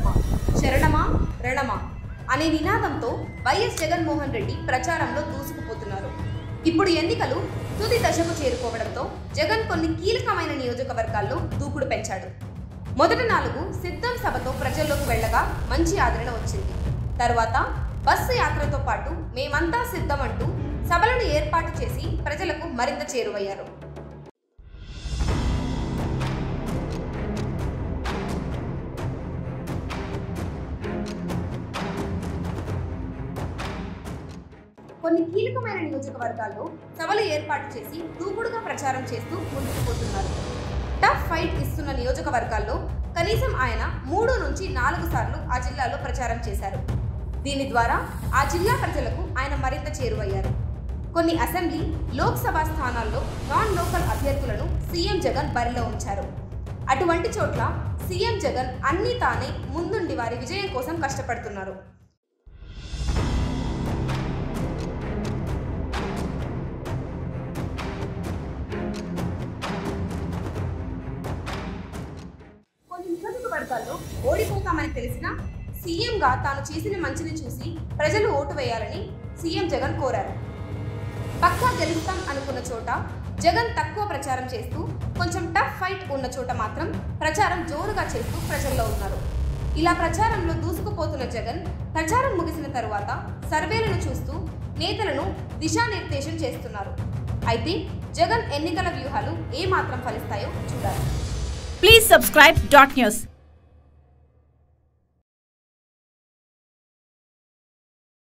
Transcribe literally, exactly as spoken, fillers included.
బ్రహ్మ శరణమా రణమా అనే నినాదంతో వైఎస్ జగన్మోహన్ రెడ్డి ప్రచారంలో దూసుకుపోతున్నారు. ఇప్పుడు ఎన్నికలు తుది దశకు చేరుకోవడంతో జగన్ కొన్ని కీలకమైన నియోజకవర్గాల్లో దూకుడు పెంచాడు. మొదటి నాలుగు సిద్ధం సభతో ప్రజల్లోకి వెళ్లగా మంచి ఆదరణ వచ్చింది. తర్వాత బస్సు యాత్రతో పాటు మేమంతా సిద్ధం అంటూ సభలను ఏర్పాటు చేసి ప్రజలకు మరింత చేరువయ్యారు. కొన్ని కీలకమైన నియోజకవర్గాల్లో సభలు ఏర్పాటు చేసి దూకుడుగా ప్రచారం చేస్తూ ముందుకు పోతున్నారు. టఫ్ ఫైట్ ఇస్తున్న నియోజకవర్గాల్లో కనీసం ఆయన మూడు నుంచి నాలుగు సార్లు ఆ జిల్లాలో ప్రచారం చేశారు. దీని ద్వారా ఆ జిల్లా ప్రజలకు ఆయన మరింత చేరువయ్యారు. కొన్ని అసెంబ్లీ, లోక్సభ స్థానాల్లో నాన్ లోకల్ అభ్యర్థులను సీఎం జగన్ బరిలో ఉంచారు. అటువంటి చోట్ల సీఎం జగన్ అన్నీ తానే ముందుండి వారి విజయం కోసం కష్టపడుతున్నారు. కొన్ని నియోజకవర్గాల్లో ఓడిపోతామని తెలిసినా సీఎంగా తాను చేసిన మంచిని చూసి ప్రజలు ఓటు వేయాలని సీఎం జగన్ కోరారు. పక్కా గెలుస్తాం అనుకున్న చోట జగన్ తక్కువ ప్రచారం చేస్తూ, కొంచెం టఫ్ ఫైట్ ఉన్న చోట మాత్రం ప్రచారం జోరుగా చేస్తూ ప్రజల్లో ఉన్నారు. ఇలా ప్రచారంలో దూసుకుపోతున్న జగన్ ప్రచారం ముగిసిన తరువాత సర్వేలను చూస్తూ నేతలను దిశానిర్దేశం చేస్తున్నారు. అయితే జగన్ ఎన్నికల వ్యూహాలు ఏ మాత్రం ఫలిస్తాయో చూడాలి. Please subscribe dot news.